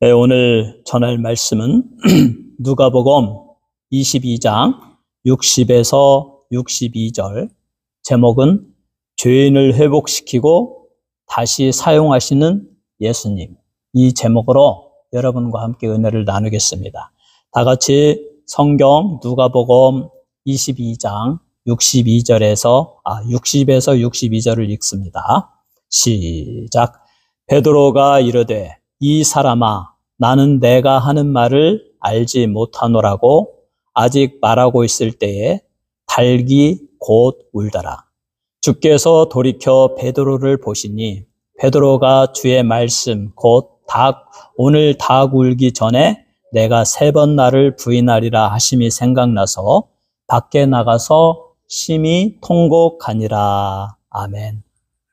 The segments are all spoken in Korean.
네, 오늘 전할 말씀은 누가복음 22장 60에서 62절, 제목은 죄인을 회복시키고 다시 사용하시는 예수님. 이 제목으로 여러분과 함께 은혜를 나누겠습니다. 다 같이 성경 누가복음 22장 60에서 62절을 읽습니다. 시작. 베드로가 이르되 이 사람아, 나는 내가 하는 말을 알지 못하노라고 아직 말하고 있을 때에 닭이 곧 울더라. 주께서 돌이켜 베드로를 보시니 베드로가 주의 말씀 곧 오늘 닭 울기 전에 내가 3번 나를 부인하리라 하심이 생각나서 밖에 나가서 심히 통곡하니라. 아멘.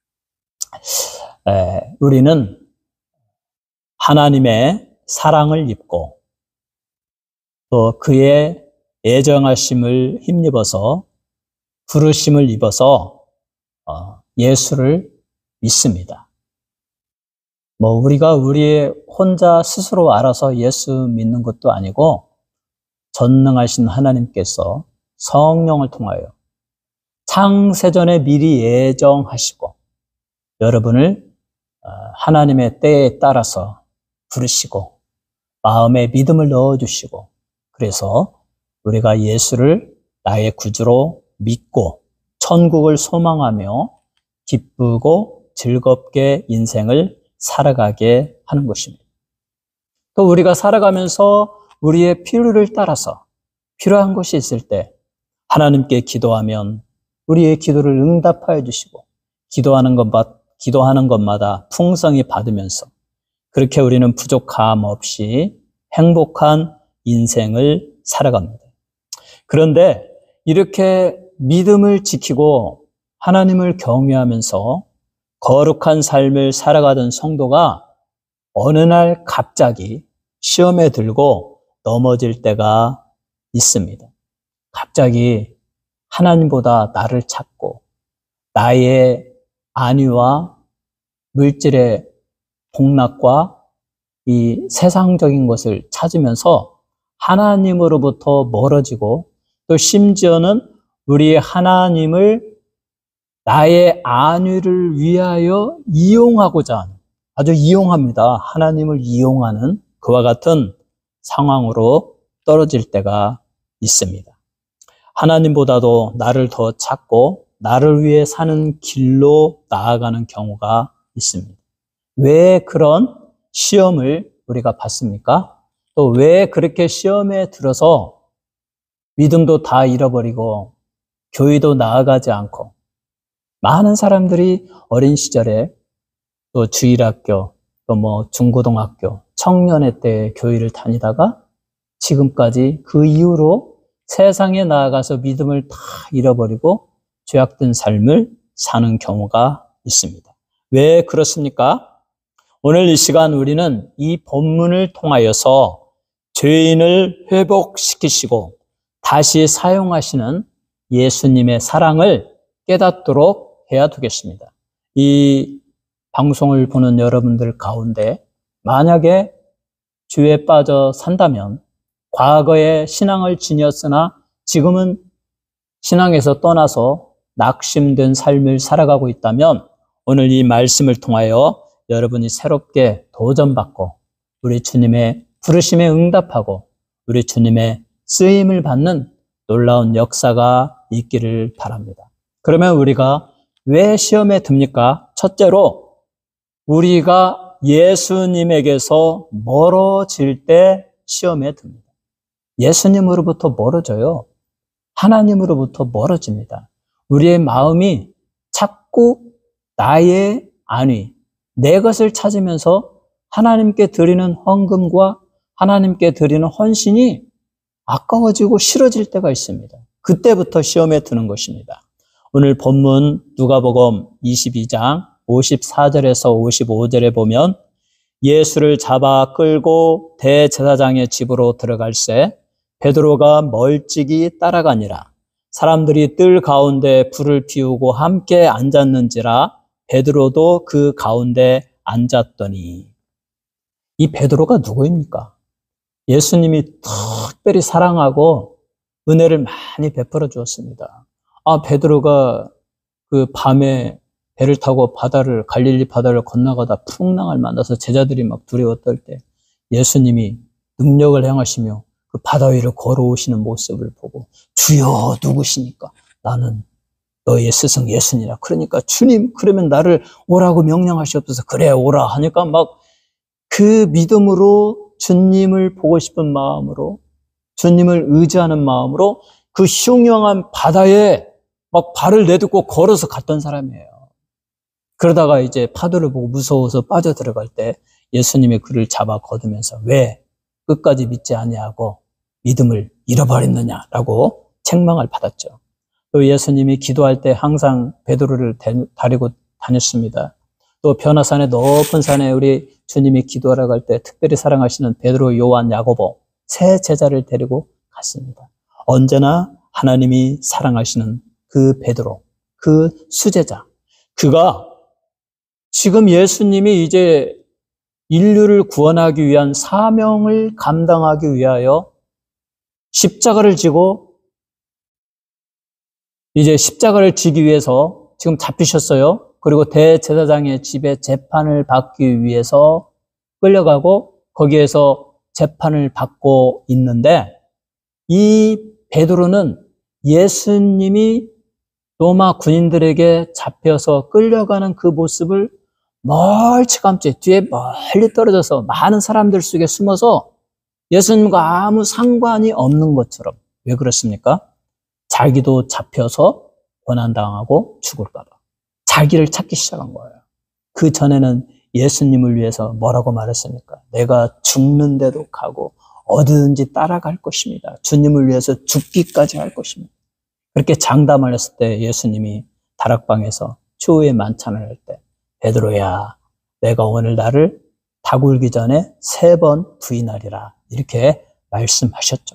우리는 하나님의 사랑을 입고 또 그의 애정하심을 힘입어서 부르심을 입어서 예수를 믿습니다. 우리가 혼자 스스로 알아서 예수 믿는 것도 아니고 전능하신 하나님께서 성령을 통하여 창세전에 미리 예정하시고 여러분을 하나님의 때에 따라서 부르시고 마음에 믿음을 넣어주시고, 그래서 우리가 예수를 나의 구주로 믿고 천국을 소망하며 기쁘고 즐겁게 인생을 살아가게 하는 것입니다. 또 우리가 살아가면서 우리의 필요를 따라서 필요한 것이 있을 때 하나님께 기도하면 우리의 기도를 응답하여 주시고 기도하는 것마다 풍성히 받으면서 그렇게 우리는 부족함 없이 행복한 인생을 살아갑니다. 그런데 이렇게 믿음을 지키고 하나님을 경외하면서 거룩한 삶을 살아가던 성도가 어느 날 갑자기 시험에 들고 넘어질 때가 있습니다. 갑자기 하나님보다 나를 찾고 나의 안위와 물질의 복락과 이 세상적인 것을 찾으면서 하나님으로부터 멀어지고 또 심지어는 우리 하나님을 나의 안위를 위하여 이용하고자 하는, 아주 이용합니다. 하나님을 이용하는 그와 같은 상황으로 떨어질 때가 있습니다. 하나님보다도 나를 더 찾고 나를 위해 사는 길로 나아가는 경우가 있습니다. 왜 그런 시험을 우리가 받습니까? 또 왜 그렇게 시험에 들어서 믿음도 다 잃어버리고 교회도 나아가지 않고 많은 사람들이 어린 시절에 또 주일학교, 또 중고등학교, 청년회 때 교회를 다니다가 지금까지 그 이후로 세상에 나아가서 믿음을 다 잃어버리고 죄악된 삶을 사는 경우가 있습니다. 왜 그렇습니까? 오늘 이 시간 우리는 이 본문을 통하여서 죄인을 회복시키시고 다시 사용하시는 예수님의 사랑을 깨닫도록 해야 되겠습니다. 이 방송을 보는 여러분들 가운데 만약에 죄에 빠져 산다면 과거에 신앙을 지녔으나 지금은 신앙에서 떠나서 낙심된 삶을 살아가고 있다면 오늘 이 말씀을 통하여 여러분이 새롭게 도전받고 우리 주님의 부르심에 응답하고 우리 주님의 쓰임을 받는 놀라운 역사가 있기를 바랍니다. 그러면 우리가 왜 시험에 듭니까? 첫째로 우리가 예수님에게서 멀어질 때 시험에 듭니다. 예수님으로부터 멀어져요. 하나님으로부터 멀어집니다. 우리의 마음이 자꾸 나의 안위, 내 것을 찾으면서 하나님께 드리는 헌금과 하나님께 드리는 헌신이 아까워지고 싫어질 때가 있습니다. 그때부터 시험에 드는 것입니다. 오늘 본문 누가복음 22장 54절에서 55절에 보면 예수를 잡아 끌고 대제사장의 집으로 들어갈새 베드로가 멀찍이 따라가니라. 사람들이 뜰 가운데 불을 피우고 함께 앉았는지라 베드로도 그 가운데 앉았더니. 이 베드로가 누구입니까? 예수님이 특별히 사랑하고 은혜를 많이 베풀어 주었습니다. 베드로가 그 밤에 배를 타고 갈릴리 바다를 건너가다 풍랑을 만나서 제자들이 막 두려워 떨 때 예수님이 능력을 행하시며 그 바다 위를 걸어오시는 모습을 보고 주여 누구시니까? 나는 너의 스승 예수니라. 그러니까 주님 그러면 나를 오라고 명령하시옵소서. 그래 오라 하니까 막 그 믿음으로 주님을 보고 싶은 마음으로 주님을 의지하는 마음으로 그 흉흉한 바다에 막 발을 내딛고 걸어서 갔던 사람이에요. 그러다가 이제 파도를 보고 무서워서 빠져들어갈 때 예수님이 그를 잡아 거두면서 왜 끝까지 믿지 아니하고 믿음을 잃어버렸느냐라고 책망을 받았죠. 또 예수님이 기도할 때 항상 베드로를 데리고 다녔습니다. 또 변화산의 높은 산에 우리 주님이 기도하러 갈 때 특별히 사랑하시는 베드로, 요한, 야고보 세 제자를 데리고 갔습니다. 언제나 하나님이 사랑하시는 그 베드로, 그 수제자, 그가 지금 예수님이 이제 인류를 구원하기 위한 사명을 감당하기 위하여 십자가를 지고 이제 십자가를 지기 위해서 지금 잡히셨어요. 그리고 대제사장의 집에 재판을 받기 위해서 끌려가고 거기에서 재판을 받고 있는데 이 베드로는 예수님이 로마 군인들에게 잡혀서 끌려가는 그 모습을 멀찌감치 뒤에 멀리 떨어져서 많은 사람들 속에 숨어서 예수님과 아무 상관이 없는 것처럼. 왜 그렇습니까? 자기도 잡혀서 고난당하고 죽을까 봐 자기를 찾기 시작한 거예요. 그 전에는 예수님을 위해서 뭐라고 말했습니까? 내가 죽는데도 가고 어디든지 따라갈 것입니다. 주님을 위해서 죽기까지 할 것입니다. 그렇게 장담을 했을 때 예수님이 다락방에서 추후에 만찬을 할 때 베드로야 내가 오늘 나를 다굴기 전에 3번 부인하리라 이렇게 말씀하셨죠.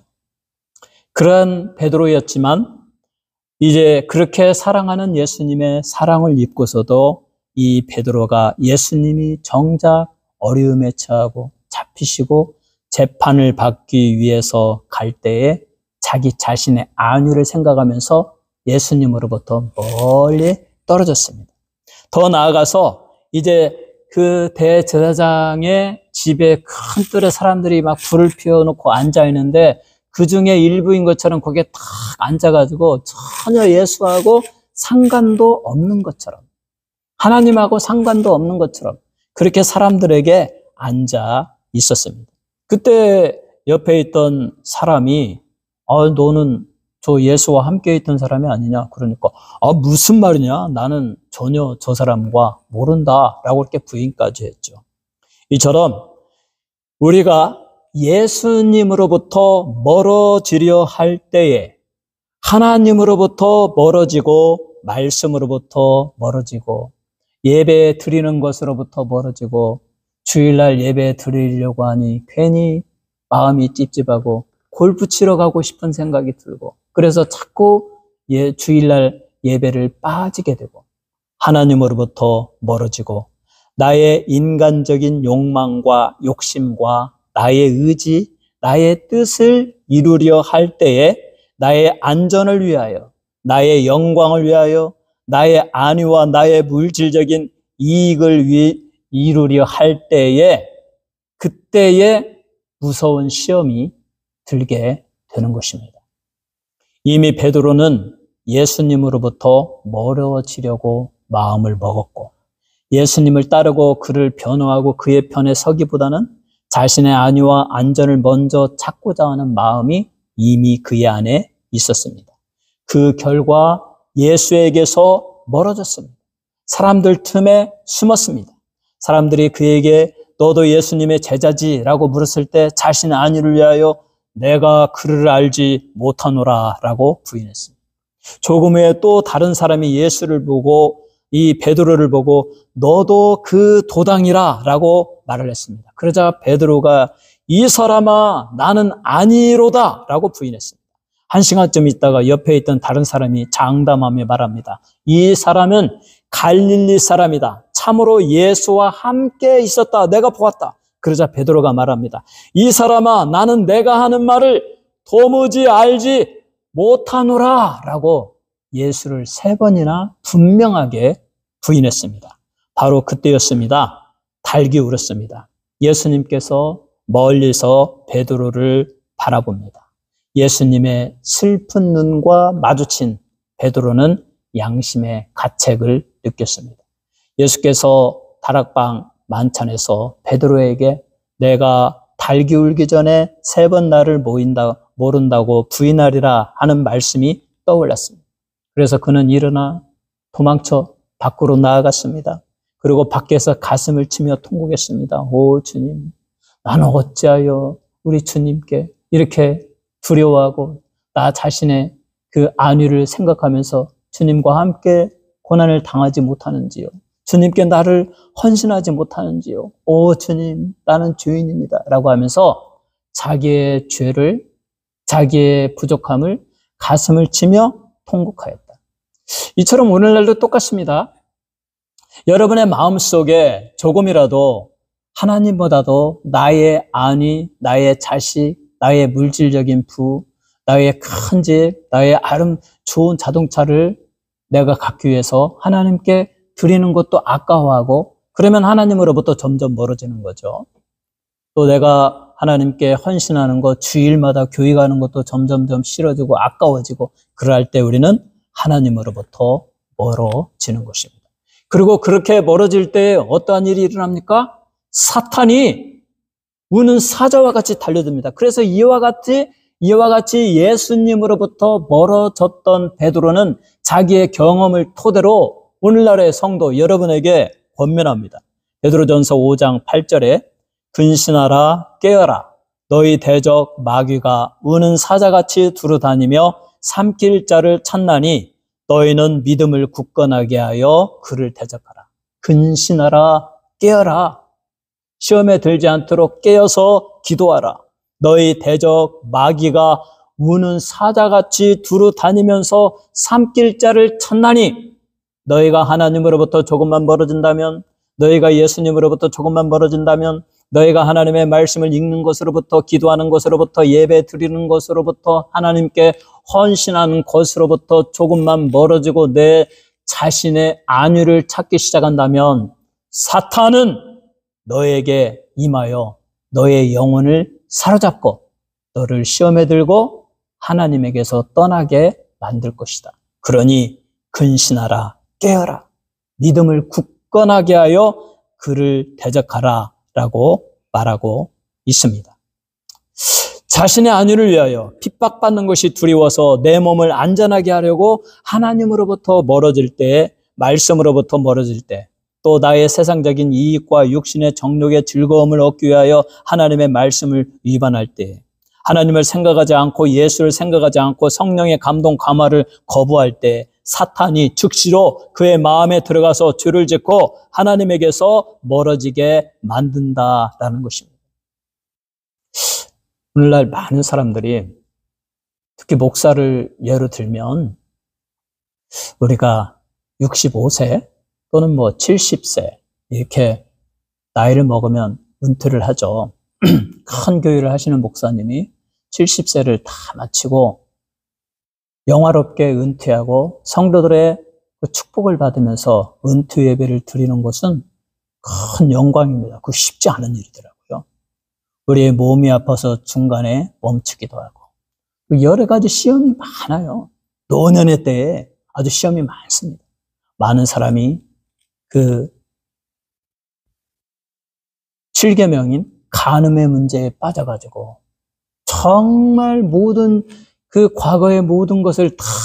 그런 베드로였지만 이제 그렇게 사랑하는 예수님의 사랑을 입고서도 이 베드로가 예수님이 정작 어려움에 처하고 잡히시고 재판을 받기 위해서 갈 때에 자기 자신의 안위를 생각하면서 예수님으로부터 멀리 떨어졌습니다. 더 나아가서 이제 그 대제사장의 집에 큰 뜰에 사람들이 막 불을 피워놓고 앉아있는데 그 중에 일부인 것처럼 거기에 탁 앉아가지고 전혀 예수하고 상관도 없는 것처럼 하나님하고 상관도 없는 것처럼 그렇게 사람들에게 앉아 있었습니다. 그때 옆에 있던 사람이 너는 저 예수와 함께 있던 사람이 아니냐? 그러니까 무슨 말이냐? 나는 전혀 저 사람과 모른다 라고 이렇게 부인까지 했죠. 이처럼 우리가 예수님으로부터 멀어지려 할 때에 하나님으로부터 멀어지고 말씀으로부터 멀어지고 예배 드리는 것으로부터 멀어지고 주일날 예배 드리려고 하니 괜히 마음이 찝찝하고 골프 치러 가고 싶은 생각이 들고 그래서 자꾸 주일날 예배를 빠지게 되고 하나님으로부터 멀어지고 나의 인간적인 욕망과 욕심과 나의 의지, 나의 뜻을 이루려 할 때에 나의 안전을 위하여, 나의 영광을 위하여, 나의 안위와 나의 물질적인 이익을 이루려 할 때에 그때에 무서운 시험이 들게 되는 것입니다. 이미 베드로는 예수님으로부터 멀어지려고 마음을 먹었고 예수님을 따르고 그를 변호하고 그의 편에 서기보다는 자신의 안위와 안전을 먼저 찾고자 하는 마음이 이미 그의 안에 있었습니다. 그 결과 예수에게서 멀어졌습니다. 사람들 틈에 숨었습니다. 사람들이 그에게 너도 예수님의 제자지라고 물었을 때 자신의 안위를 위하여 내가 그를 알지 못하노라 라고 부인했습니다. 조금 후에 또 다른 사람이 예수를 보고 이 베드로를 보고 너도 그 도당이라 라고 말을 했습니다. 그러자 베드로가 이 사람아 나는 아니로다 라고 부인했습니다. 1시간쯤 있다가 옆에 있던 다른 사람이 장담하며 말합니다. 이 사람은 갈릴리 사람이다. 참으로 예수와 함께 있었다. 내가 보았다. 그러자 베드로가 말합니다. 이 사람아, 나는 내가 하는 말을 도무지 알지 못하노라 라고 예수를 3번이나 분명하게 부인했습니다. 바로 그때였습니다. 닭이 울었습니다. 예수님께서 멀리서 베드로를 바라봅니다. 예수님의 슬픈 눈과 마주친 베드로는 양심의 가책을 느꼈습니다. 예수께서 다락방 만찬에서 베드로에게 내가 닭이 울기 전에 3번 나를 모른다고 부인하리라 하는 말씀이 떠올랐습니다. 그래서 그는 일어나 도망쳐 밖으로 나아갔습니다. 그리고 밖에서 가슴을 치며 통곡했습니다. 오 주님, 나는 어찌하여 우리 주님께 이렇게 두려워하고 나 자신의 그 안위를 생각하면서 주님과 함께 고난을 당하지 못하는지요. 주님께 나를 헌신하지 못하는지요. 오 주님, 나는 죄인입니다 라고 하면서 자기의 죄를, 자기의 부족함을 가슴을 치며 통곡하였다. 이처럼 오늘날도 똑같습니다. 여러분의 마음속에 조금이라도 하나님보다도 나의 안위, 나의 자식, 나의 물질적인 부, 나의 큰 집, 나의 좋은 자동차를 내가 갖기 위해서 하나님께 드리는 것도 아까워하고, 그러면 하나님으로부터 점점 멀어지는 거죠. 또 내가 하나님께 헌신하는 것, 주일마다 교회 가는 것도 점점점 싫어지고 아까워지고, 그럴 때 우리는 하나님으로부터 멀어지는 것입니다. 그리고 그렇게 멀어질 때 어떠한 일이 일어납니까? 사탄이 우는 사자와 같이 달려듭니다. 그래서 이와 같이 예수님으로부터 멀어졌던 베드로는 자기의 경험을 토대로 오늘날의 성도 여러분에게 권면합니다. 베드로전서 5장 8절에 근신하라 깨어라 너희 대적 마귀가 우는 사자같이 두루다니며 삼킬 자를 찾나니 너희는 믿음을 굳건하게 하여 그를 대적하라. 근신하라 깨어라. 시험에 들지 않도록 깨어서 기도하라. 너희 대적 마귀가 우는 사자같이 두루다니면서 삼킬 자를 찾나니 너희가 하나님으로부터 조금만 멀어진다면, 너희가 예수님으로부터 조금만 멀어진다면, 너희가 하나님의 말씀을 읽는 것으로부터, 기도하는 것으로부터, 예배 드리는 것으로부터, 하나님께 헌신하는 것으로부터 조금만 멀어지고 내 자신의 안위를 찾기 시작한다면 사탄은 너에게 임하여 너의 영혼을 사로잡고 너를 시험에 들고 하나님에게서 떠나게 만들 것이다. 그러니 근신하라 깨어라. 믿음을 굳건하게 하여 그를 대적하라 라고 말하고 있습니다. 자신의 안위를 위하여 핍박받는 것이 두려워서 내 몸을 안전하게 하려고 하나님으로부터 멀어질 때, 말씀으로부터 멀어질 때, 또 나의 세상적인 이익과 육신의 정욕의 즐거움을 얻기 위하여 하나님의 말씀을 위반할 때, 하나님을 생각하지 않고 예수를 생각하지 않고 성령의 감동 감화를 거부할 때 사탄이 즉시로 그의 마음에 들어가서 죄를 짓고 하나님에게서 멀어지게 만든다라는 것입니다. 오늘날 많은 사람들이 특히 목사를 예로 들면 우리가 65세 또는 70세 이렇게 나이를 먹으면 은퇴를 하죠. 큰 교회를 하시는 목사님이 70세를 다 마치고 영화롭게 은퇴하고 성도들의 그 축복을 받으면서 은퇴 예배를 드리는 것은 큰 영광입니다. 그거 쉽지 않은 일이더라고요. 우리의 몸이 아파서 중간에 멈추기도 하고 여러 가지 시험이 많아요. 노년의 때에 아주 시험이 많습니다. 많은 사람이 그 7계명인 간음의 문제에 빠져가지고 정말 모든 그 과거의 모든 것을 다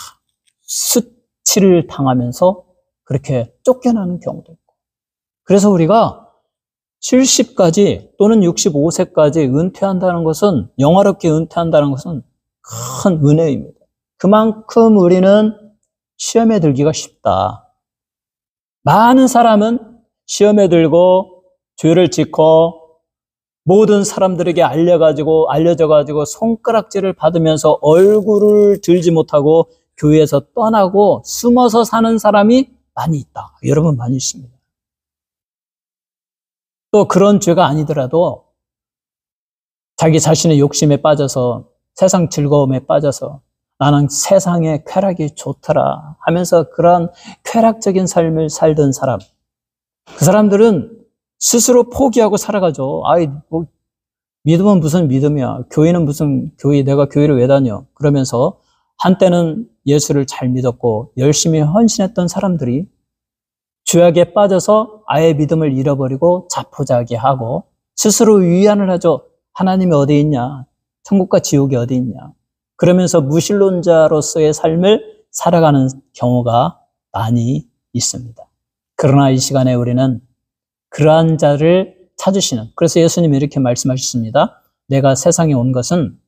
수치를 당하면서 그렇게 쫓겨나는 경우도 있고, 그래서 우리가 70까지 또는 65세까지 은퇴한다는 것은, 영화롭게 은퇴한다는 것은 큰 은혜입니다. 그만큼 우리는 시험에 들기가 쉽다. 많은 사람은 시험에 들고 죄를 짓고 모든 사람들에게 알려져가지고 손가락질을 받으면서 얼굴을 들지 못하고 교회에서 떠나고 숨어서 사는 사람이 많이 있다. 여러분 많이 있습니다. 또 그런 죄가 아니더라도 자기 자신의 욕심에 빠져서 세상 즐거움에 빠져서 나는 세상의 쾌락이 좋더라 하면서 그런 쾌락적인 삶을 살던 사람, 그 사람들은 스스로 포기하고 살아가죠. 아이, 뭐, 믿음은 무슨 믿음이야. 교회는 무슨 교회, 내가 교회를 왜 다녀. 그러면서 한때는 예수를 잘 믿었고 열심히 헌신했던 사람들이 죄악에 빠져서 아예 믿음을 잃어버리고 자포자기하고 스스로 위안을 하죠. 하나님이 어디 있냐? 천국과 지옥이 어디 있냐? 그러면서 무신론자로서의 삶을 살아가는 경우가 많이 있습니다. 그러나 이 시간에 우리는 그러한 자를 찾으시는, 그래서 예수님이 이렇게 말씀하셨습니다. 내가 세상에 온 것은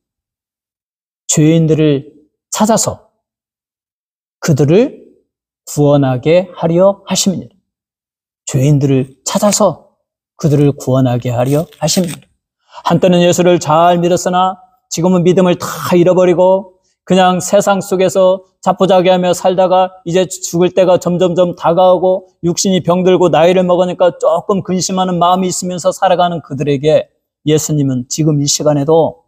죄인들을 찾아서 그들을 구원하게 하려 하심이니라. 죄인들을 찾아서 그들을 구원하게 하려 하심이니라. 한때는 예수를 잘 믿었으나 지금은 믿음을 다 잃어버리고 그냥 세상 속에서 자포자기하며 살다가 이제 죽을 때가 점점점 다가오고 육신이 병들고 나이를 먹으니까 조금 근심하는 마음이 있으면서 살아가는 그들에게 예수님은 지금 이 시간에도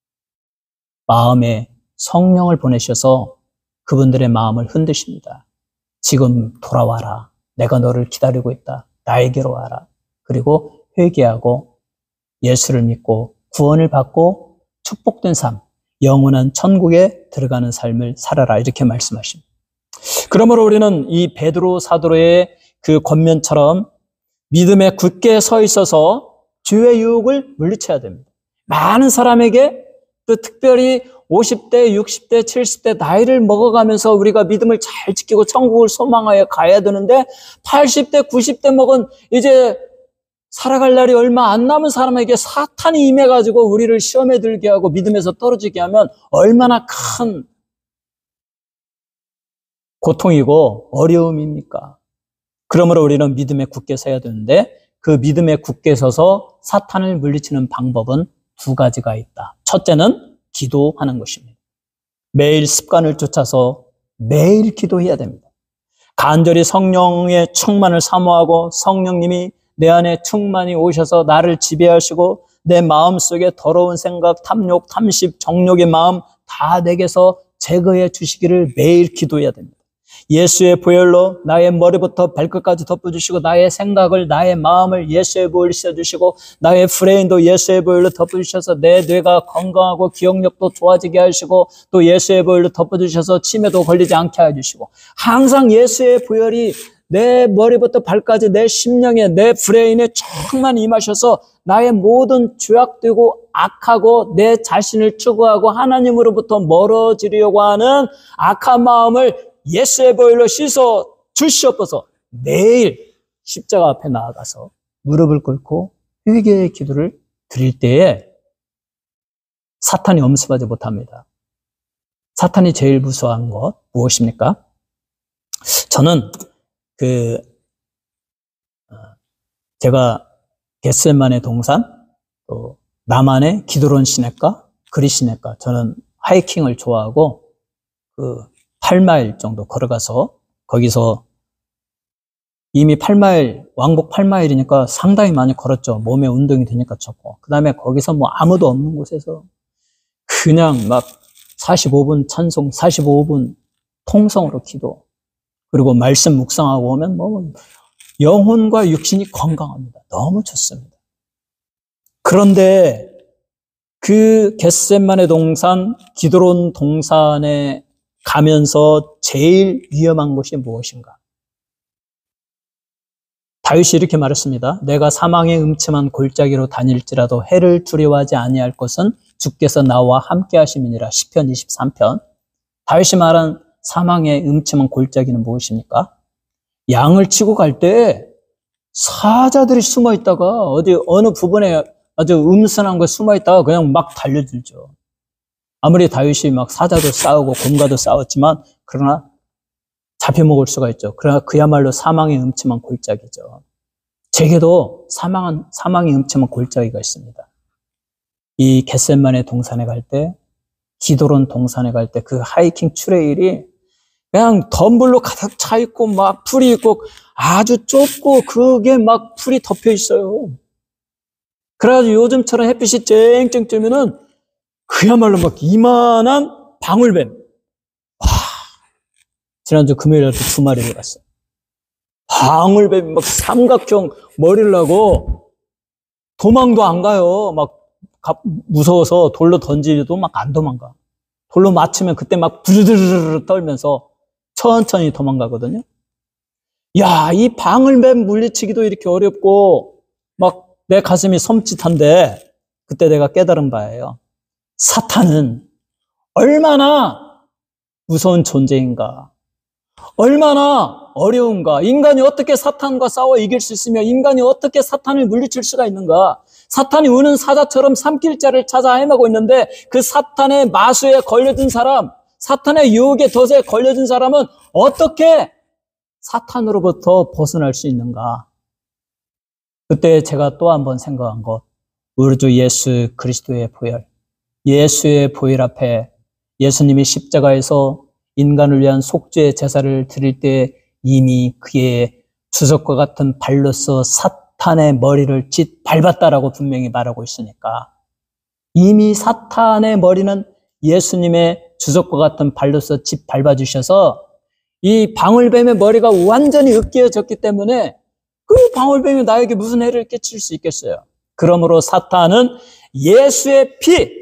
마음에 성령을 보내셔서 그분들의 마음을 흔드십니다. 지금 돌아와라. 내가 너를 기다리고 있다. 나에게로 와라. 그리고 회개하고 예수를 믿고 구원을 받고 축복된 삶, 영원한 천국에 들어가는 삶을 살아라. 이렇게 말씀하십니다. 그러므로 우리는 이 베드로 사도의 그 권면처럼 믿음에 굳게 서 있어서 죄의 유혹을 물리쳐야 됩니다. 많은 사람에게 또 특별히 50대, 60대, 70대 나이를 먹어가면서 우리가 믿음을 잘 지키고 천국을 소망하여 가야 되는데 80대, 90대 먹은 이제 살아갈 날이 얼마 안 남은 사람에게 사탄이 임해가지고 우리를 시험에 들게 하고 믿음에서 떨어지게 하면 얼마나 큰 고통이고 어려움입니까? 그러므로 우리는 믿음에 굳게 서야 되는데 그 믿음에 굳게 서서 사탄을 물리치는 방법은 두 가지가 있다. 첫째는 기도하는 것입니다. 매일 습관을 쫓아서 매일 기도해야 됩니다. 간절히 성령의 충만을 사모하고 성령님이 내 안에 충만히 오셔서 나를 지배하시고 내 마음속에 더러운 생각, 탐욕, 탐식, 정욕의 마음 다 내게서 제거해 주시기를 매일 기도해야 됩니다. 예수의 보혈로 나의 머리부터 발끝까지 덮어주시고 나의 생각을, 나의 마음을 예수의 보혈로 씻어주시고 나의 브레인도 예수의 보혈로 덮어주셔서 내 뇌가 건강하고 기억력도 좋아지게 하시고 또 예수의 보혈로 덮어주셔서 치매도 걸리지 않게 해주시고 항상 예수의 보혈이 내 머리부터 발까지 내 심령에 내 브레인에 충만히 임하셔서 나의 모든 죄악되고 악하고 내 자신을 추구하고 하나님으로부터 멀어지려고 하는 악한 마음을 예수의 보혈로 씻어 주시옵소서. 매일 십자가 앞에 나아가서 무릎을 꿇고 회개의 기도를 드릴 때에 사탄이 엄습하지 못합니다. 사탄이 제일 무서워하는 것 무엇입니까? 저는 제가 겟세마네 동산, 또 남한의 기드론 시내가, 그리 시내가, 저는 하이킹을 좋아하고 8마일 정도 걸어가서 거기서 이미 8마일, 왕복 8마일이니까 상당히 많이 걸었죠. 몸에 운동이 되니까 좋고. 그 다음에 거기서 뭐 아무도 없는 곳에서 그냥 막 45분 찬송, 45분 통성으로 기도, 그리고 말씀 묵상하고 오면 뭐 영혼과 육신이 건강합니다. 너무 좋습니다. 그런데 그 겟세마네 동산, 기드론 동산에 가면서 제일 위험한 것이 무엇인가? 다윗이 이렇게 말했습니다. 내가 사망의 음침한 골짜기로 다닐지라도 해를 두려워하지 아니할 것은 주께서 나와 함께 하심이니라. 시편 23편. 다윗이 말한 사망의 음침한 골짜기는 무엇입니까? 양을 치고 갈 때 사자들이 숨어 있다가 어느 부분에 아주 음산한 곳에 숨어 있다가 그냥 막 달려들죠. 아무리 다윗이 막 사자도 싸우고 곰과도 싸웠지만 그러나 잡혀먹을 수가 있죠. 그러나 그야말로 사망의 음침한 골짜기죠. 제게도 사망의 음침한 골짜기가 있습니다. 이 겟세마네 동산에 갈 때, 기드론 동산에 갈 때 그 하이킹 트레일이 그냥 덤불로 가득 차 있고 막 풀이 있고 아주 좁고 그게 막 풀이 덮여 있어요. 그래가지고 요즘처럼 햇빛이 쨍쨍 뜨면은 그야말로 막 이만한 방울뱀. 와, 지난주 금요일에 두 마리를 봤어요. 방울뱀이 막 삼각형 머리를 하고 도망도 안 가요. 막 무서워서 돌로 던지려도 막 안 도망가. 돌로 맞추면 그때 막 부르르르 떨면서 천천히 도망가거든요. 야, 이 방울뱀 물리치기도 이렇게 어렵고 막 내 가슴이 섬찟한데 그때 내가 깨달은 바예요. 사탄은 얼마나 무서운 존재인가. 얼마나 어려운가. 인간이 어떻게 사탄과 싸워 이길 수 있으며 인간이 어떻게 사탄을 물리칠 수가 있는가. 사탄이 우는 사자처럼 삼킬 자를 찾아 헤매고 있는데 그 사탄의 마수에 걸려든 사람, 사탄의 유혹의 덫에 걸려든 사람은 어떻게 사탄으로부터 벗어날 수 있는가. 그때 제가 또 한 번 생각한 것, 우리 주 예수 그리스도의 보혈, 예수의 보혈 앞에 예수님이 십자가에서 인간을 위한 속죄의 제사를 드릴 때 이미 그의 주석과 같은 발로서 사탄의 머리를 짓밟았다라고 분명히 말하고 있으니까 이미 사탄의 머리는 예수님의 주석과 같은 발로서 짓밟아 주셔서 이 방울뱀의 머리가 완전히 으깨어졌기 때문에 그 방울뱀이 나에게 무슨 해를 끼칠 수 있겠어요. 그러므로 사탄은 예수의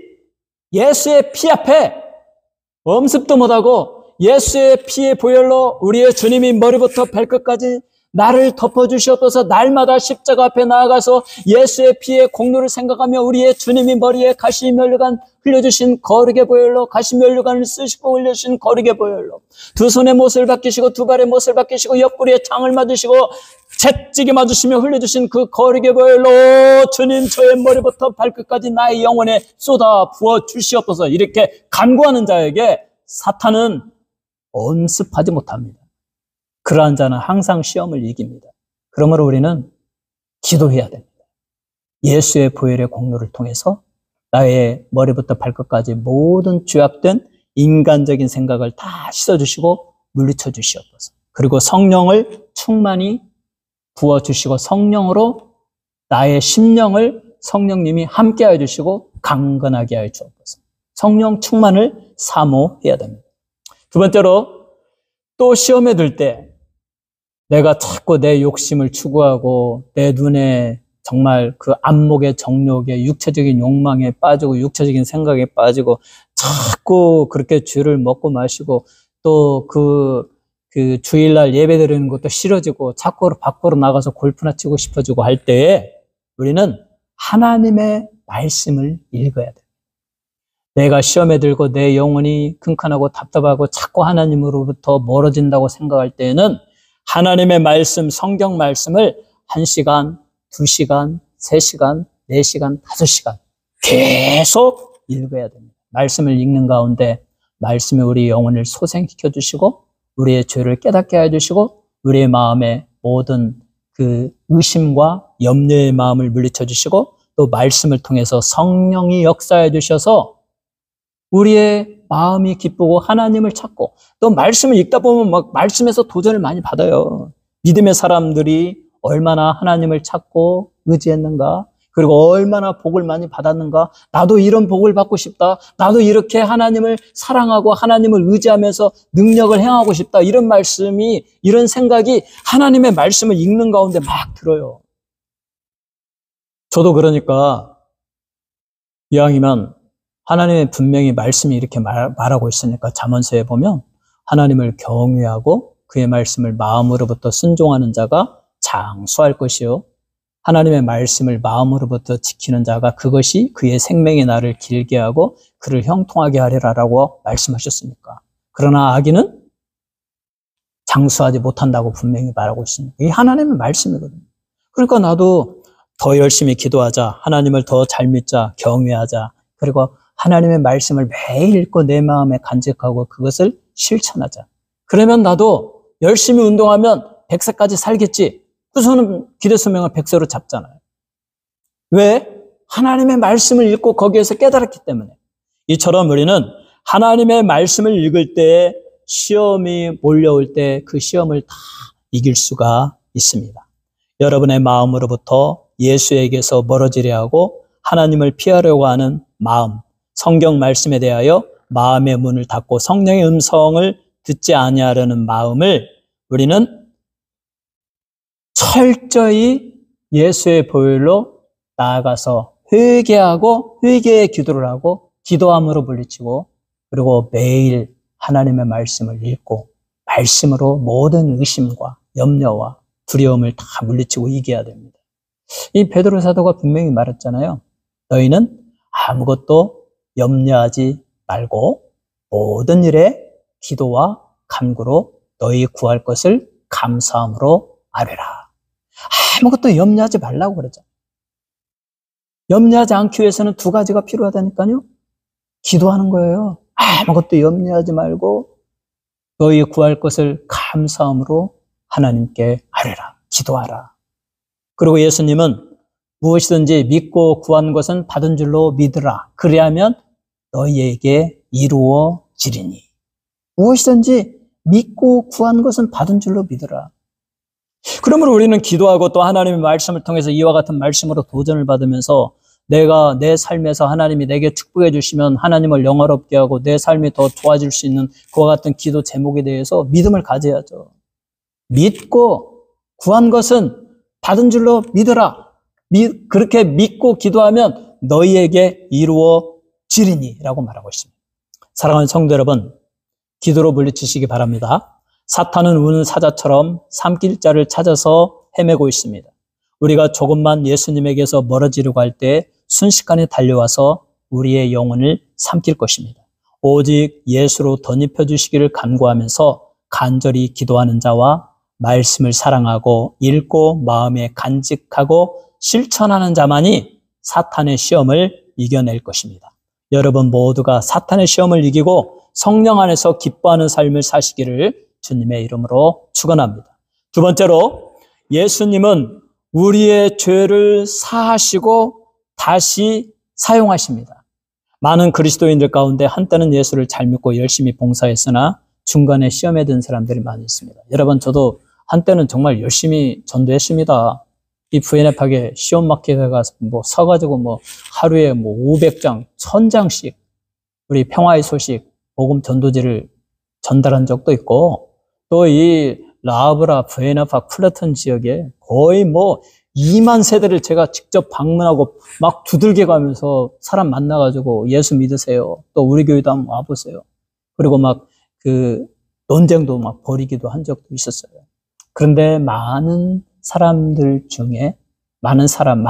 피 앞에 엄습도 못하고 예수의 피의 보혈로 우리의 주님이 머리부터 발끝까지 나를 덮어주시옵소서. 날마다 십자가 앞에 나아가서 예수의 피의 공로를 생각하며 우리의 주님이 머리에 가시 면류관 흘려주신 거룩의 보혈로, 가시 면류관을 쓰시고 흘려주신 거룩의 보혈로, 두 손에 못을 박히시고 두 발에 못을 박히시고 옆구리에 창을 맞으시고 채찍에 맞으시며 흘려주신 그 거룩의 보혈로 주님 저의 머리부터 발끝까지 나의 영혼에 쏟아 부어 주시옵소서. 이렇게 간구하는 자에게 사탄은 엄습하지 못합니다. 그러한 자는 항상 시험을 이깁니다. 그러므로 우리는 기도해야 됩니다. 예수의 보혈의 공로를 통해서 나의 머리부터 발끝까지 모든 죄악된 인간적인 생각을 다 씻어주시고 물리쳐 주시옵소서. 그리고 성령을 충만히 부어주시고 성령으로 나의 심령을 성령님이 함께하여 주시고 강건하게 하여 주옵소서. 성령 충만을 사모해야 됩니다. 두 번째로 또 시험에 들 때 내가 자꾸 내 욕심을 추구하고 내 눈에 정말 그 안목의 정욕에 육체적인 욕망에 빠지고 육체적인 생각에 빠지고 자꾸 그렇게 죄를 먹고 마시고 또 그 주일날 예배 드리는 것도 싫어지고 자꾸 밖으로 나가서 골프나 치고 싶어지고 할 때에 우리는 하나님의 말씀을 읽어야 돼요. 내가 시험에 들고 내 영혼이 킁킁하고 답답하고 자꾸 하나님으로부터 멀어진다고 생각할 때에는 하나님의 말씀, 성경 말씀을 1시간, 2시간, 3시간, 4시간, 5시간 계속 읽어야 됩니다. 말씀을 읽는 가운데 말씀이 우리 영혼을 소생시켜 주시고 우리의 죄를 깨닫게 해주시고 우리의 마음에 모든 그 의심과 염려의 마음을 물리쳐 주시고 또 말씀을 통해서 성령이 역사해 주셔서 우리의 마음이 기쁘고 하나님을 찾고 또 말씀을 읽다 보면 막 말씀에서 도전을 많이 받아요. 믿음의 사람들이 얼마나 하나님을 찾고 의지했는가, 그리고 얼마나 복을 많이 받았는가, 나도 이런 복을 받고 싶다, 나도 이렇게 하나님을 사랑하고 하나님을 의지하면서 능력을 행하고 싶다, 이런 말씀이, 이런 생각이 하나님의 말씀을 읽는 가운데 막 들어요. 저도 그러니까 이왕이면 하나님의 분명히 말씀이 이렇게 말하고 있으니까 잠언서에 보면 하나님을 경외하고 그의 말씀을 마음으로부터 순종하는 자가 장수할 것이요 하나님의 말씀을 마음으로부터 지키는 자가 그것이 그의 생명의 날을 길게 하고 그를 형통하게 하리라라고 말씀하셨으니까. 그러나 악인은 장수하지 못한다고 분명히 말하고 있습니다. 이게 하나님의 말씀이거든요. 그러니까 나도 더 열심히 기도하자, 하나님을 더 잘 믿자, 경외하자, 그리고 하나님의 말씀을 매일 읽고 내 마음에 간직하고 그것을 실천하자. 그러면 나도 열심히 운동하면 100세까지 살겠지. 그래서는 기대수명을 100세로 잡잖아요. 왜? 하나님의 말씀을 읽고 거기에서 깨달았기 때문에. 이처럼 우리는 하나님의 말씀을 읽을 때 시험이 몰려올 때 그 시험을 다 이길 수가 있습니다. 여러분의 마음으로부터 예수에게서 멀어지려 하고 하나님을 피하려고 하는 마음, 성경 말씀에 대하여 마음의 문을 닫고 성령의 음성을 듣지 아니하려는 마음을 우리는 철저히 예수의 보혈로 나아가서 회개하고 회개의 기도를 하고 기도함으로 물리치고 그리고 매일 하나님의 말씀을 읽고 말씀으로 모든 의심과 염려와 두려움을 다 물리치고 이겨야 됩니다. 이 베드로 사도가 분명히 말했잖아요. 너희는 아무것도 염려하지 말고 모든 일에 기도와 간구로 너희 구할 것을 감사함으로 아뢰라. 아무것도 염려하지 말라고 그러죠. 염려하지 않기 위해서는 두 가지가 필요하다니까요. 기도하는 거예요. 아무것도 염려하지 말고 너희 구할 것을 감사함으로 하나님께 아뢰라. 기도하라. 그리고 예수님은 무엇이든지 믿고 구한 것은 받은 줄로 믿으라. 그리하면 너희에게 이루어지리니. 무엇이든지 믿고 구한 것은 받은 줄로 믿으라. 그러므로 우리는 기도하고 또 하나님의 말씀을 통해서 이와 같은 말씀으로 도전을 받으면서 내가 내 삶에서 하나님이 내게 축복해 주시면 하나님을 영화롭게 하고 내 삶이 더 좋아질 수 있는 그와 같은 기도 제목에 대해서 믿음을 가져야죠. 믿고 구한 것은 받은 줄로 믿으라. 그렇게 믿고 기도하면 너희에게 이루어지리니 라고 말하고 있습니다. 사랑하는 성도 여러분, 기도로 물리치시기 바랍니다. 사탄은 우는 사자처럼 삼킬 자를 찾아서 헤매고 있습니다. 우리가 조금만 예수님에게서 멀어지려고 할 때 순식간에 달려와서 우리의 영혼을 삼킬 것입니다. 오직 예수로 덧입혀 주시기를 간구하면서 간절히 기도하는 자와 말씀을 사랑하고 읽고 마음에 간직하고 실천하는 자만이 사탄의 시험을 이겨낼 것입니다. 여러분 모두가 사탄의 시험을 이기고 성령 안에서 기뻐하는 삶을 사시기를 주님의 이름으로 축원합니다. 두 번째로 예수님은 우리의 죄를 사하시고 다시 사용하십니다. 많은 그리스도인들 가운데 한때는 예수를 잘 믿고 열심히 봉사했으나 중간에 시험에 든 사람들이 많이 있습니다. 여러분 저도 한때는 정말 열심히 전도했습니다. 이 VNF하게 시험 마켓에 가서 서가지고 하루에 500장, 1000장씩 우리 평화의 소식, 복음 전도지를 전달한 적도 있고 또 이 라브라, VNF하, 플래턴 지역에 거의 2만 세대를 제가 직접 방문하고 막 두들겨 가면서 사람 만나가지고 예수 믿으세요. 또 우리 교회도 한번 와보세요. 그리고 논쟁도 벌이기도 한 적도 있었어요. 그런데 많은 사람들 중에 만난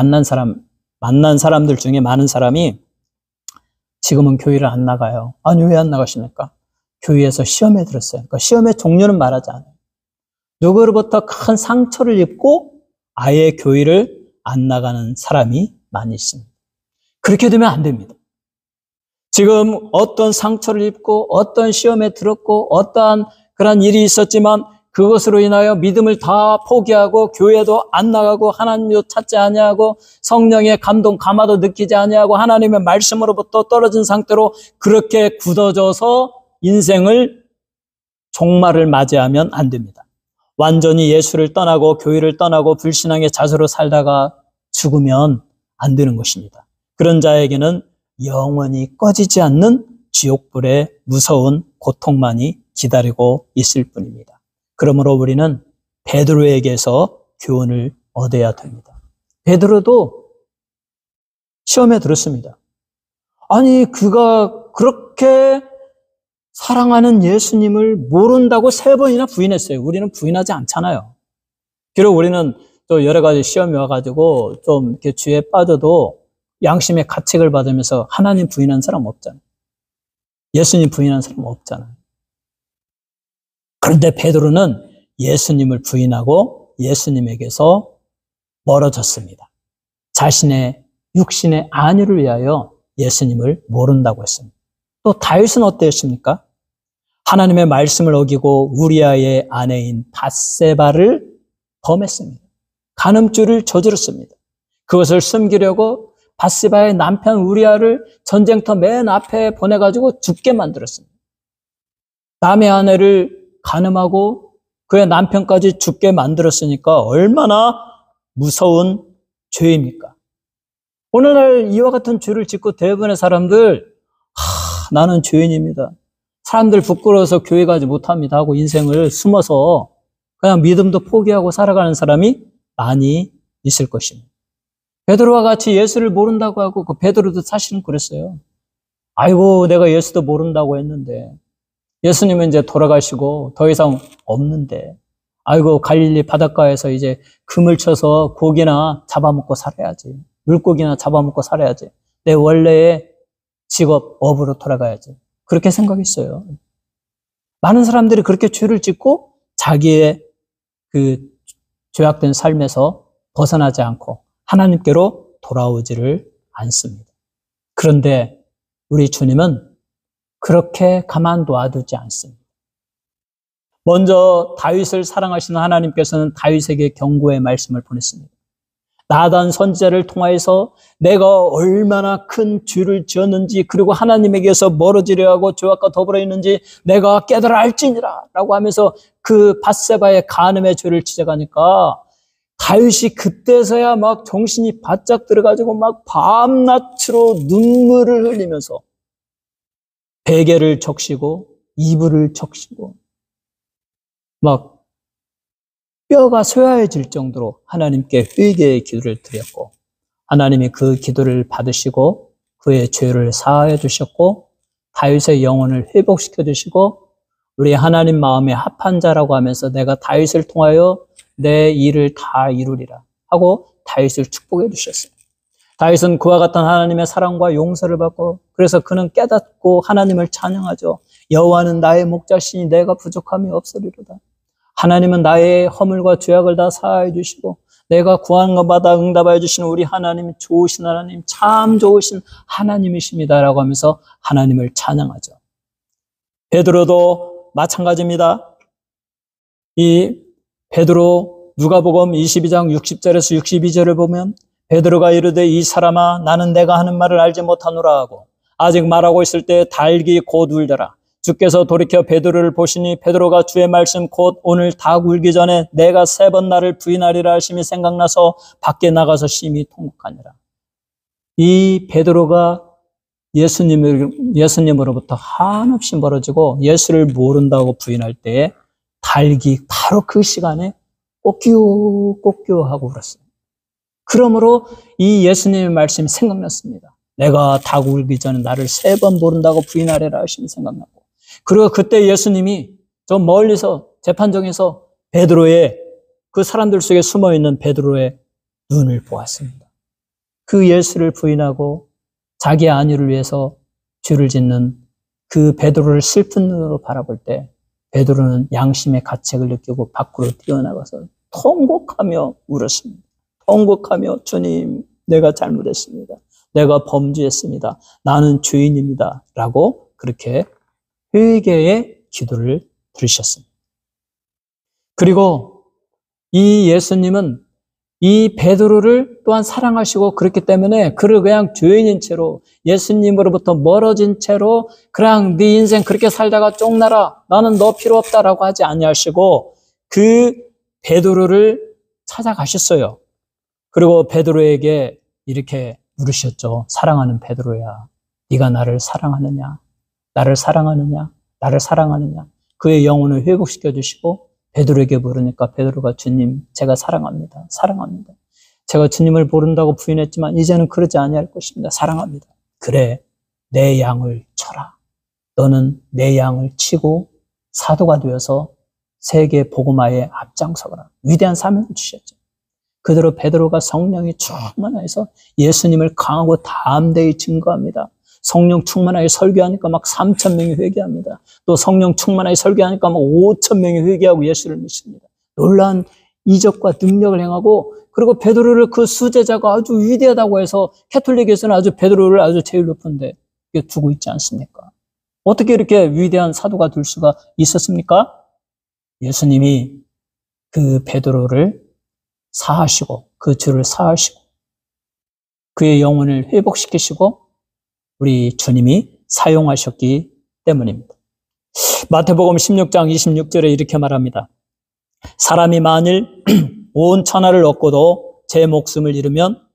사람들 중에 많은 사람이 지금은 교회를 안 나가요. 아니 왜 안 나가십니까? 교회에서 시험에 들었어요. 그러니까 시험의 종류는 말하지 않아요. 누구로부터 큰 상처를 입고 아예 교회를 안 나가는 사람이 많이 있습니다. 그렇게 되면 안 됩니다. 지금 어떤 상처를 입고 어떤 시험에 들었고 어떠한 그런 일이 있었지만 그것으로 인하여 믿음을 다 포기하고 교회도 안 나가고 하나님도 찾지 아니하고 성령의 감동 감화도 느끼지 아니하고 하나님의 말씀으로부터 떨어진 상태로 그렇게 굳어져서 인생을 종말을 맞이하면 안 됩니다. 완전히 예수를 떠나고 교회를 떠나고 불신앙의 자세로 살다가 죽으면 안 되는 것입니다. 그런 자에게는 영원히 꺼지지 않는 지옥불의 무서운 고통만이 기다리고 있을 뿐입니다. 그러므로 우리는 베드로에게서 교훈을 얻어야 됩니다. 베드로도 시험에 들었습니다. 아니 그가 그렇게 사랑하는 예수님을 모른다고 3번이나 부인했어요. 우리는 부인하지 않잖아요. 비록 우리는 또 여러 가지 시험이 와가지고 좀 이렇게 죄에 빠져도 양심의 가책을 받으면서 하나님 부인한 사람 없잖아요. 예수님 부인한 사람 없잖아요. 그런데 베드로는 예수님을 부인하고 예수님에게서 멀어졌습니다. 자신의 육신의 안위를 위하여 예수님을 모른다고 했습니다. 또 다윗은 어땠습니까? 하나님의 말씀을 어기고 우리아의 아내인 밧세바를 범했습니다. 간음죄를 저질렀습니다. 그것을 숨기려고 밧세바의 남편 우리아를 전쟁터 맨 앞에 보내가지고 죽게 만들었습니다. 남의 아내를 간음하고 그의 남편까지 죽게 만들었으니까 얼마나 무서운 죄입니까? 오늘날 이와 같은 죄를 짓고 대부분의 사람들, 나는 죄인입니다. 사람들 부끄러워서 교회 가지 못합니다 하고 인생을 숨어서 그냥 믿음도 포기하고 살아가는 사람이 많이 있을 것입니다. 베드로와 같이 예수를 모른다고 하고, 그 베드로도 사실은 그랬어요. 아이고, 내가 예수도 모른다고 했는데, 예수님은 이제 돌아가시고 더 이상 없는데, 아이고, 갈릴리 바닷가에서 이제 금을 쳐서 고기나 잡아먹고 살아야지. 물고기나 잡아먹고 살아야지. 내 원래의 직업, 업으로 돌아가야지. 그렇게 생각했어요. 많은 사람들이 그렇게 죄를 짓고 자기의 그 죄악된 삶에서 벗어나지 않고 하나님께로 돌아오지를 않습니다. 그런데 우리 주님은 그렇게 가만 놔두지 않습니다. 먼저 다윗을 사랑하시는 하나님께서는 다윗에게 경고의 말씀을 보냈습니다. 나단 선지자를 통하여서 내가 얼마나 큰 죄를 지었는지, 그리고 하나님에게서 멀어지려 하고 죄악과 더불어 있는지 내가 깨달아 알지니라 라고 하면서 그 밧세바의 간음의 죄를 지적하니까 다윗이 그때서야 막 정신이 바짝 들어가지고 막 밤낮으로 눈물을 흘리면서 베개를 적시고 이불을 적시고 막 뼈가 쇠하여질 정도로 하나님께 회개의 기도를 드렸고, 하나님이 그 기도를 받으시고 그의 죄를 사하여 주셨고 다윗의 영혼을 회복시켜 주시고 우리 하나님 마음에 합한 자라고 하면서 내가 다윗을 통하여 내 일을 다 이루리라 하고 다윗을 축복해 주셨어요. 다윗은 그와 같은 하나님의 사랑과 용서를 받고, 그래서 그는 깨닫고 하나님을 찬양하죠. 여호와는 나의 목자시니 내가 부족함이 없으리로다. 하나님은 나의 허물과 죄악을 다 사하여 주시고 내가 구하는 것마다 응답하여 주시는 우리 하나님, 좋으신 하나님, 참 좋으신 하나님이십니다 라고 하면서 하나님을 찬양하죠. 베드로도 마찬가지입니다. 이 베드로 누가복음 22장 60절에서 62절을 보면 베드로가 이르되 이 사람아 나는 내가 하는 말을 알지 못하노라 하고 아직 말하고 있을 때 닭이 곧 울더라. 주께서 돌이켜 베드로를 보시니 베드로가 주의 말씀 곧 오늘 닭 울기 전에 내가 3번 나를 부인하리라 하심이 생각나서 밖에 나가서 심히 통곡하니라. 이 베드로가 예수님으로부터 한없이 멀어지고 예수를 모른다고 부인할 때에 닭이 바로 그 시간에 꼬끼우 하고 울었어요. 그러므로 이 예수님의 말씀이 생각났습니다. 내가 닭 울기 전에 나를 3번 모른다고 부인하리라 하심이 생각나고, 그리고 그때 예수님이 저 멀리서 재판정에서 베드로의 그 사람들 속에 숨어있는 베드로의 눈을 보았습니다. 그 예수를 부인하고 자기 안위를 위해서 죄를 짓는 그 베드로를 슬픈 눈으로 바라볼 때 베드로는 양심의 가책을 느끼고 밖으로 뛰어나가서 통곡하며 울었습니다. 통곡하며 주님, 내가 잘못했습니다. 내가 범죄했습니다. 나는 죄인입니다. 라고 그렇게 회개의 기도를 들으셨습니다. 그리고 이 예수님은 이 베드로를 또한 사랑하시고 그렇기 때문에 그를 그냥 죄인인 채로 예수님으로부터 멀어진 채로 그냥 네 인생 그렇게 살다가 쫑나라, 나는 너 필요 없다라고 하지 아니하시고 그 베드로를 찾아가셨어요. 그리고 베드로에게 이렇게 물으셨죠. 사랑하는 베드로야, 네가 나를 사랑하느냐? 나를 사랑하느냐? 나를 사랑하느냐? 그의 영혼을 회복시켜 주시고 베드로에게 물으니까 베드로가 주님, 제가 사랑합니다. 사랑합니다. 제가 주님을 모른다고 부인했지만 이제는 그러지 아니할 것입니다. 사랑합니다. 그래, 내 양을 쳐라. 너는 내 양을 치고 사도가 되어서 세계 복음화에 앞장서거라. 위대한 사명을 주셨죠. 그대로 베드로가 성령이 충만하여서 예수님을 강하고 담대히 증거합니다. 성령 충만하게 설교하니까 막 3,000명이 회개합니다. 또 성령 충만하게 설교하니까 막 5,000명이 회개하고 예수를 믿습니다. 놀라운 이적과 능력을 행하고, 그리고 베드로를 그 수제자가 아주 위대하다고 해서 캐톨릭에서는 아주 베드로를 아주 제일 높은데 두고 있지 않습니까? 어떻게 이렇게 위대한 사도가 될 수가 있었습니까? 예수님이 그 베드로를 사하시고 그 죄를 사하시고 그의 영혼을 회복시키시고 우리 주님이 사용하셨기 때문입니다. 마태복음 16장 26절에 이렇게 말합니다. 사람이 만일 온 천하를 얻고도 제 목숨을 잃으면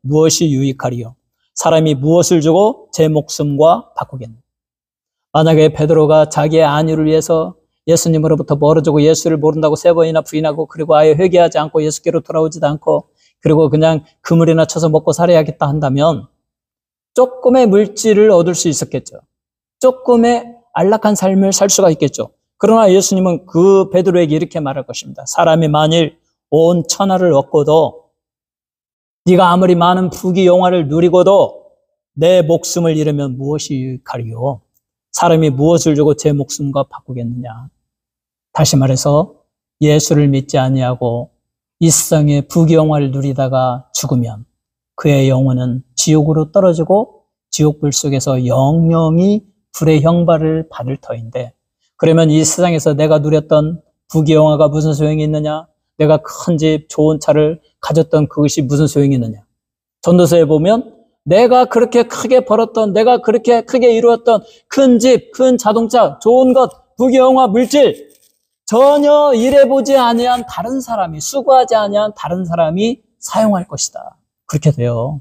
무엇이 유익하리요? 사람이 무엇을 주고 제 목숨과 바꾸겠느냐? 만약에 베드로가 자기의 안위를 위해서 예수님으로부터 멀어지고 예수를 모른다고 3번이나 부인하고 그리고 아예 회개하지 않고 예수께로 돌아오지도 않고 그리고 그냥 그물이나 쳐서 먹고 살아야겠다 한다면 조금의 물질을 얻을 수 있었겠죠. 조금의 안락한 삶을 살 수가 있겠죠. 그러나 예수님은 그 베드로에게 이렇게 말할 것입니다. 사람이 만일 온 천하를 얻고도 네가 아무리 많은 부귀 영화를 누리고도 내 목숨을 잃으면 무엇이 유익하리요? 사람이 무엇을 주고 제 목숨과 바꾸겠느냐? 다시 말해서 예수를 믿지 아니하고 이 세상의 부귀 영화를 누리다가 죽으면 그의 영혼은 지옥으로 떨어지고 지옥불 속에서 영영이 불의 형벌을 받을 터인데 그러면 이 세상에서 내가 누렸던 부귀 영화가 무슨 소용이 있느냐? 내가 큰 집, 좋은 차를 가졌던 그것이 무슨 소용이 있느냐? 전도서에 보면 내가 그렇게 크게 벌었던, 내가 그렇게 크게 이루었던 큰 집, 큰 자동차, 좋은 것, 부귀 영화, 물질 전혀 일해보지 아니한 다른 사람이, 수고하지 아니한 다른 사람이 사용할 것이다. 그렇게 돼요.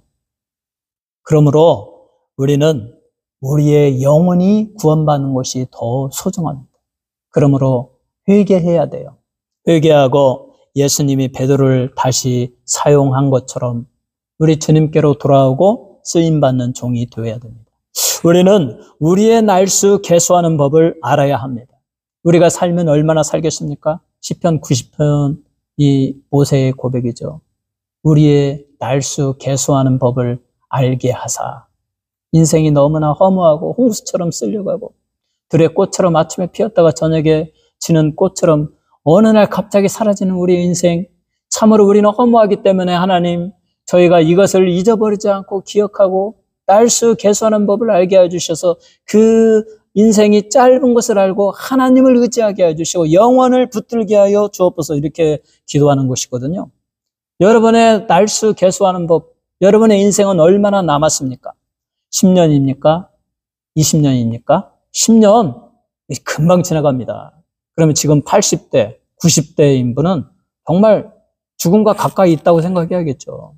그러므로 우리는 우리의 영혼이 구원받는 것이 더 소중합니다. 그러므로 회개해야 돼요. 회개하고 예수님이 베드로를 다시 사용한 것처럼 우리 주님께로 돌아오고 쓰임받는 종이 되어야 됩니다. 우리는 우리의 날수 계수하는 법을 알아야 합니다. 우리가 살면 얼마나 살겠습니까? 시편 90편 이 모세의 고백이죠. 우리의 날수 계수하는 법을 알게 하사. 인생이 너무나 허무하고 홍수처럼 쓸려가고 들의 꽃처럼 아침에 피었다가 저녁에 지는 꽃처럼 어느 날 갑자기 사라지는 우리의 인생. 참으로 우리는 허무하기 때문에 하나님 저희가 이것을 잊어버리지 않고 기억하고 날수 계수하는 법을 알게 해주셔서 그 인생이 짧은 것을 알고 하나님을 의지하게 해주시고 영원을 붙들게 하여 주옵소서 이렇게 기도하는 것이거든요. 여러분의 날수 계수하는 법, 여러분의 인생은 얼마나 남았습니까? 10년입니까? 20년입니까? 10년 금방 지나갑니다. 그러면 지금 80대, 90대인 분은 정말 죽음과 가까이 있다고 생각해야겠죠.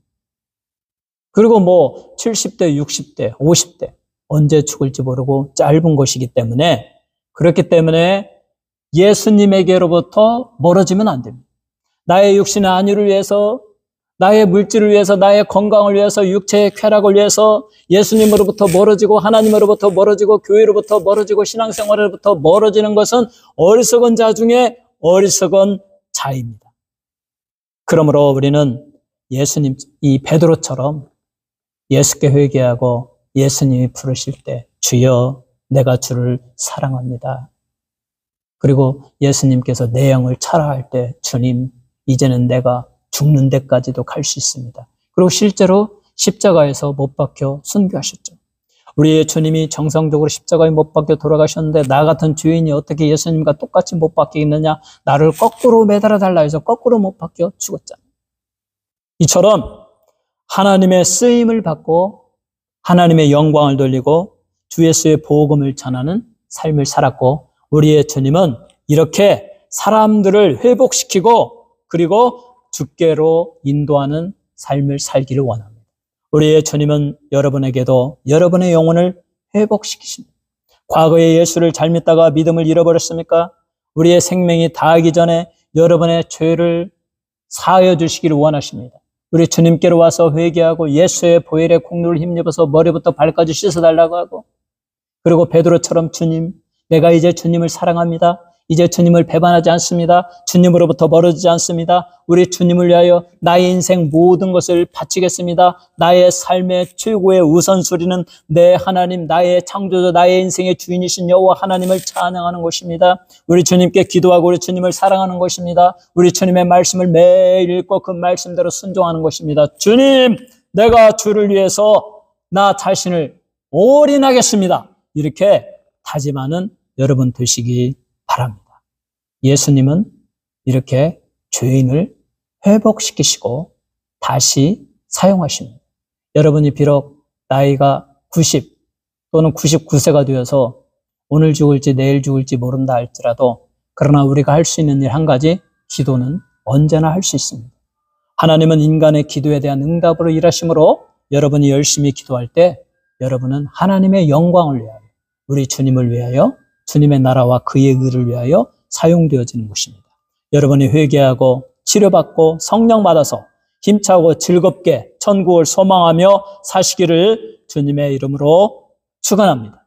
그리고 뭐 70대, 60대, 50대 언제 죽을지 모르고 짧은 것이기 때문에 그렇기 때문에 예수님에게로부터 멀어지면 안 됩니다. 나의 육신의 안위를 위해서 나의 물질을 위해서 나의 건강을 위해서 육체의 쾌락을 위해서 예수님으로부터 멀어지고 하나님으로부터 멀어지고 교회로부터 멀어지고 신앙생활로부터 멀어지는 것은 어리석은 자 중에 어리석은 자입니다. 그러므로 우리는 예수님 이 베드로처럼 예수께 회개하고 예수님이 부르실 때 주여 내가 주를 사랑합니다. 그리고 예수님께서 내 영을 차라 할 때 주님 이제는 내가 죽는 데까지도 갈 수 있습니다. 그리고 실제로 십자가에서 못 박혀 순교하셨죠. 우리의 주님이 정상적으로 십자가에 못 박혀 돌아가셨는데 나 같은 죄인이 어떻게 예수님과 똑같이 못 박히겠느냐? 나를 거꾸로 매달아 달라 해서 거꾸로 못 박혀 죽었잖아요. 이처럼 하나님의 쓰임을 받고 하나님의 영광을 돌리고 주 예수의 복음을 전하는 삶을 살았고 우리의 주님은 이렇게 사람들을 회복시키고 그리고 주께로 인도하는 삶을 살기를 원합니다. 우리의 주님은 여러분에게도 여러분의 영혼을 회복시키십니다. 과거에 예수를 잘 믿다가 믿음을 잃어버렸습니까? 우리의 생명이 다하기 전에 여러분의 죄를 사하여 주시기를 원하십니다. 우리 주님께로 와서 회개하고 예수의 보혈의 공로를 힘입어서 머리부터 발까지 씻어달라고 하고 그리고 베드로처럼 주님, 내가 이제 주님을 사랑합니다. 이제 주님을 배반하지 않습니다. 주님으로부터 멀어지지 않습니다. 우리 주님을 위하여 나의 인생 모든 것을 바치겠습니다. 나의 삶의 최고의 우선순위는 내 하나님, 나의 창조자, 나의 인생의 주인이신 여호와 하나님을 찬양하는 것입니다. 우리 주님께 기도하고 우리 주님을 사랑하는 것입니다. 우리 주님의 말씀을 매일 읽고 그 말씀대로 순종하는 것입니다. 주님, 내가 주를 위해서 나 자신을 올인하겠습니다. 이렇게 다짐하는 여러분 되시기 바랍니다. 예수님은 이렇게 죄인을 회복시키시고 다시 사용하십니다. 여러분이 비록 나이가 90 또는 99세가 되어서 오늘 죽을지 내일 죽을지 모른다 할지라도 그러나 우리가 할 수 있는 일 한 가지, 기도는 언제나 할 수 있습니다. 하나님은 인간의 기도에 대한 응답으로 일하심으로 여러분이 열심히 기도할 때 여러분은 하나님의 영광을 위하여, 우리 주님을 위하여, 주님의 나라와 그의 의를 위하여 사용되어지는 것입니다. 여러분이 회개하고 치료받고 성령 받아서 힘차고 즐겁게 천국을 소망하며 사시기를 주님의 이름으로 축원합니다.